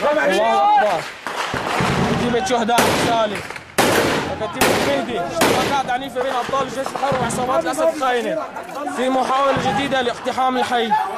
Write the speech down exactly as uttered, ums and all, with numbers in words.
الله أكبر. كتيبة شهداء العسالي وكتيبة مهدي، اشتباكات عنيفة بين أبطال الجيش الحر وعصابات الأسد الخاينة في محاولة جديدة لاقتحام الحي.